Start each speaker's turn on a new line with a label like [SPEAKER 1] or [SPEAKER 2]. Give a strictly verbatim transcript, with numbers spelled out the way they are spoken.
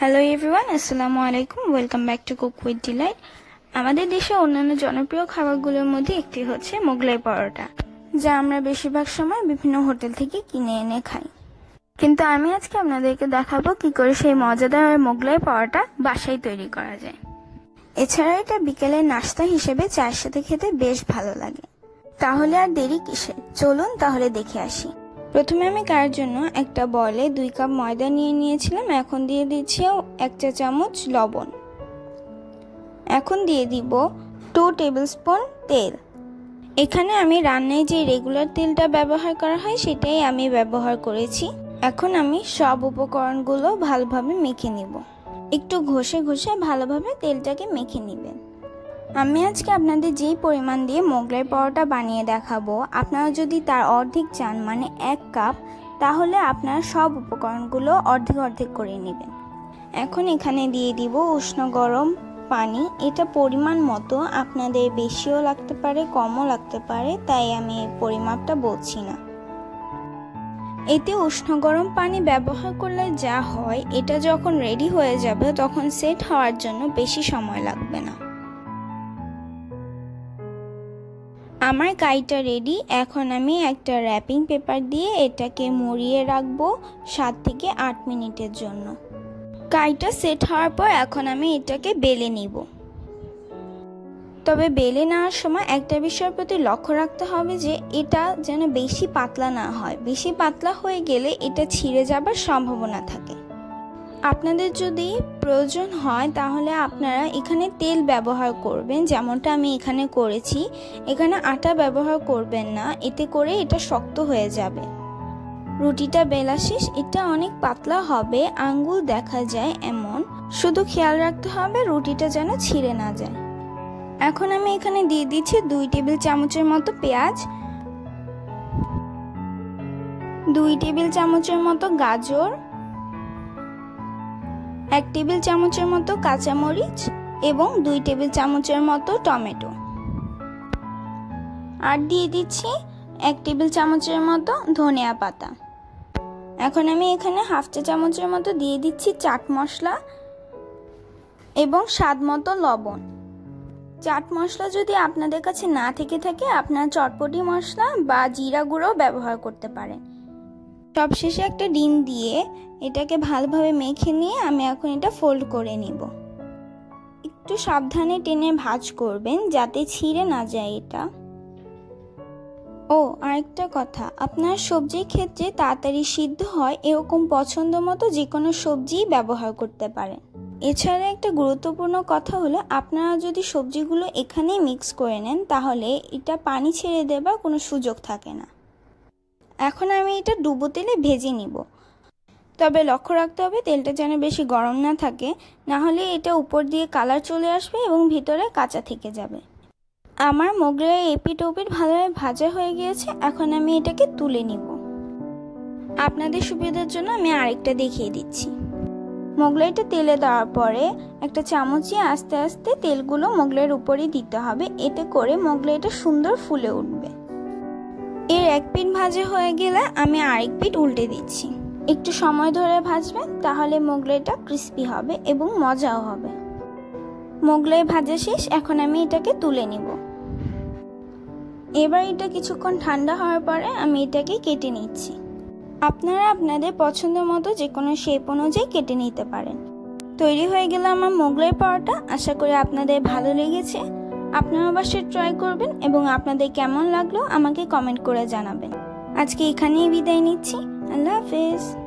[SPEAKER 1] Hello everyone, আসসালামু আলাইকুম। Welcome back to cook with delight. আমাদের দেশে অন্যান্য জনপ্রিয় খাবারগুলোর মধ্যে একটি হচ্ছে মোগলাই পরোটা, যা আমরা বেশিরভাগ সময় বিভিন্ন হোটেল থেকে কিনে এনে খাই। কিন্তু আমি আজকে আপনাদেরকে দেখাবো কি করে সেই মজাদার মোগলাই পরোটা বাসায় তৈরি করা যায়। এছাড়া এটা বিকেলের নাস্তা হিসেবে চায়ের সাথে খেতে বেশ ভালো লাগে। তাহলে আর দেরি কিসের, চলুন তাহলে দেখে আসি। প্রথমে আমি কার জন্য একটা বলে দুই কাপ ময়দা নিয়ে নিয়েছিলাম। এখন দিয়ে দিচ্ছি এক চা চামচ লবণ। এখন দিয়ে দিব টু টেবিল স্পুন তেল। এখানে আমি রান্নায় যে রেগুলার তেলটা ব্যবহার করা হয় সেটাই আমি ব্যবহার করেছি। এখন আমি সব উপকরণগুলো ভালোভাবে মেখে নিব। একটু ঘষে ঘষে ভালোভাবে তেলটাকে মেখে নেবেন। আমি আজকে আপনাদের যেই পরিমাণ দিয়ে মোগলাই পরোটা বানিয়ে দেখাবো, আপনারা যদি তার অর্ধেক চান মানে এক কাপ, তাহলে আপনারা সব উপকরণগুলো অর্ধেক অর্ধেক করে নেবেন। এখন এখানে দিয়ে দিব উষ্ণ গরম পানি। এটা পরিমাণ মতো, আপনাদের বেশিও লাগতে পারে কমও লাগতে পারে, তাই আমি এই পরিমাপটা বলছি না। এতে উষ্ণ গরম পানি ব্যবহার করলে যা হয়, এটা যখন রেডি হয়ে যাবে তখন সেট হওয়ার জন্য বেশি সময় লাগবে না। আমার কাইটা রেডি। এখন আমি একটা র্যাপিং পেপার দিয়ে এটাকে মুড়িয়ে রাখবো সাত থেকে আট মিনিটের জন্য। কাইটা সেট হওয়ার পর এখন আমি এটাকে বেলে নিব। তবে বেলে নেওয়ার সময় একটা বিষয়ের প্রতি লক্ষ্য রাখতে হবে যে এটা যেন বেশি পাতলা না হয়। বেশি পাতলা হয়ে গেলে এটা ছিঁড়ে যাবার সম্ভাবনা থাকে। আপনাদের যদি প্রয়োজন হয় তাহলে আপনারা এখানে তেল ব্যবহার করবেন, যেমনটা আমি এখানে করেছি। এখানে আটা ব্যবহার করবেন না, এতে করে এটা শক্ত হয়ে যাবে। রুটিটা বেলা শেষ। এটা অনেক পাতলা হবে, আঙ্গুল দেখা যায় এমন। শুধু খেয়াল রাখতে হবে রুটিটা যেন ছিঁড়ে না যায়। এখন আমি এখানে দিয়ে দিচ্ছি দুই টেবিল চামচের মতো পেঁয়াজ, দুই টেবিল চামচের মতো গাজর, এক টেবিল চামচের মতো কাঁচামরিচ এবং দুই টেবিল চামচের মতো টমেটো। আর দিয়ে দিচ্ছি এক টেবিল চামচের মতো ধনিয়া পাতা। এখন আমি এখানে হাফ চা চামচের মতো দিয়ে দিচ্ছি চাট মশলা এবং স্বাদ মতো লবণ। চাট মশলা যদি আপনাদের কাছে না থেকে থাকে, আপনারা চটপটি মশলা বা জিরা গুঁড়ো ব্যবহার করতে পারেন। সবশেষে একটা ডিম দিয়ে এটাকে ভালোভাবে মেখে নিয়ে আমি এখন এটা ফোল্ড করে নিব। একটু সাবধানে টেনে ভাঁজ করবেন যাতে ছিঁড়ে না যায় এটা। ও আরেকটা কথা, আপনার সবজির ক্ষেত্রে তাড়াতাড়ি সিদ্ধ হয় এরকম পছন্দ মতো যে কোনো সবজি ব্যবহার করতে পারেন। এছাড়া একটা গুরুত্বপূর্ণ কথা হলো, আপনারা যদি সবজিগুলো এখানেই মিক্স করে নেন তাহলে এটা পানি ছেড়ে দেবার কোনো সুযোগ থাকে না। এখন আমি এটা ডুবো তেলে ভেজে নিব। তবে লক্ষ্য রাখতে হবে তেলটা যেন বেশি গরম না থাকে, না হলে এটা উপর দিয়ে কালার চলে আসবে এবং ভিতরে কাঁচা থেকে যাবে। আমার মোগলাই এপিট ওপিট ভালোভাবে ভাজা হয়ে গিয়েছে। এখন আমি এটাকে তুলে নিব। আপনাদের সুবিধার জন্য আমি আরেকটা দেখিয়ে দিচ্ছি। মোগলাইটা তেলে দেওয়ার পরে একটা চামচ দিয়ে আস্তে আস্তে তেলগুলো মোগলাইয়ের উপরেই দিতে হবে, এতে করে মোগলাইটা সুন্দর ফুলে উঠবে। এর এক পিঠ ভাজা হয়ে গেলে আমি আরেক পিঠ উল্টে দিচ্ছি। একটু সময় ধরে ভাজবেন, তাহলে মোগলাইটা ক্রিস্পি হবে এবং মজাও হবে। মোগলাই ভাজা শেষ। এখন আমি এটাকে তুলে নিব। এবার এটা কিছুক্ষণ ঠান্ডা হওয়ার পরে আমি এটাকে কেটে নিচ্ছি। আপনারা আপনাদের পছন্দ মতো যে কোনো শেপ অনুযায়ী কেটে নিতে পারেন। তৈরি হয়ে গেল আমার মোগলাই পরোটা। আশা করি আপনাদের ভালো লেগেছে। আপনারা অবশ্যই ট্রাই করবেন এবং আপনাদের কেমন লাগলো আমাকে কমেন্ট করে জানাবেন। আজকে এখানেই বিদায় নিচ্ছি। আল্লাহ হাফেজ।